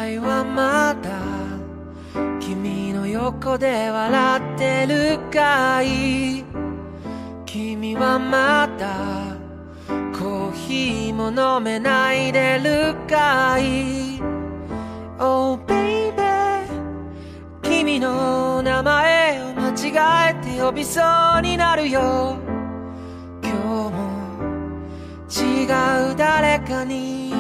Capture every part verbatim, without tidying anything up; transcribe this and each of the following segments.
愛はまだ君の横で笑ってるかい。君はまだコーヒーも飲めないでるかい。 Oh baby 君の名前を間違えて呼びそうになるよ。今日も違う誰かに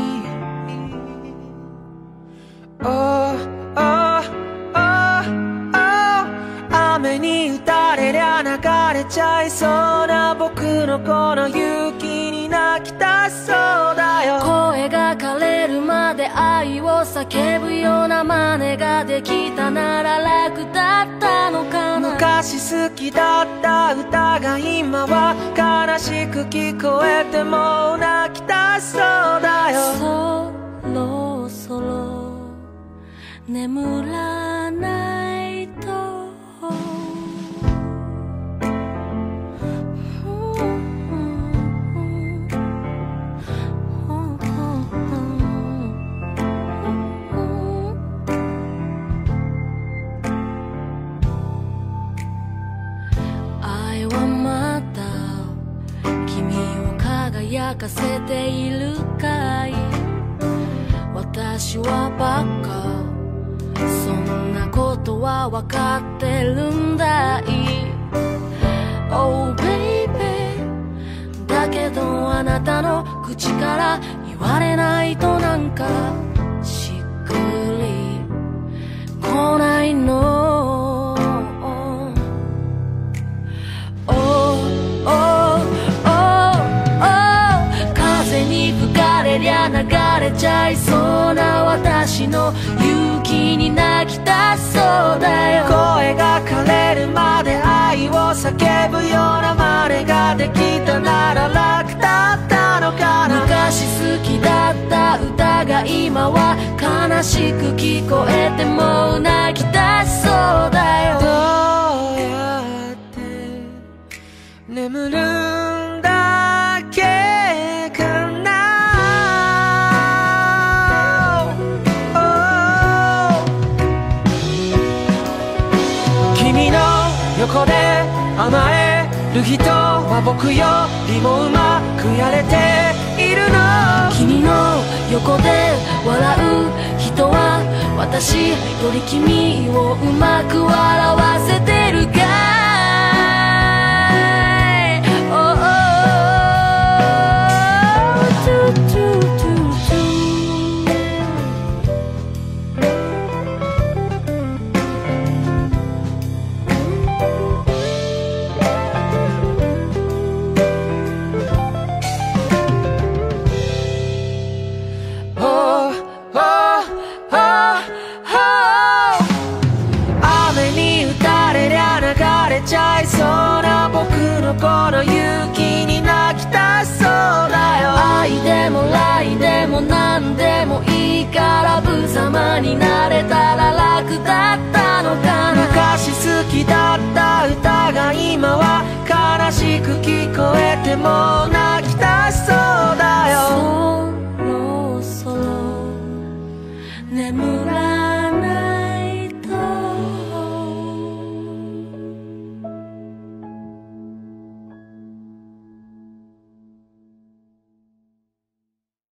Oh oh oh oh 雨に打たれりゃ流れちゃいそうな僕のこの勇気に泣きたそうだよ。 声が枯れるまで愛を叫ぶような真似ができたなら楽だったのかな。 昔好きだった歌が今は悲しく聞こえてもう泣きたそうだよ。 そろそろ眠らないと輝かせているかい。私はバカ、そんなことはわかってるんだい。 Oh baby だけどあなたの口から言われないとなんかしっくりこないの。りゃ流れちゃいそうな私の勇気に泣きたそうだよ。 声が枯れるまで愛を叫ぶような真似ができたなら楽だったのかな。 昔好きだった歌が今は悲しく聞こえてもう泣きたそうだよ。 どうやって眠るんだっけかな。横で甘える人は僕よりもうまくやれているの。 君の横で笑う人は私より君をうまく笑わせてるかい。oh, oh, oh, ちゃいそうな僕のこの勇気に泣きたそうだよ。 愛でも愛でも何でもいいから無様になれたら楽だったのかな。 昔好きだった歌が今は悲しく聞こえても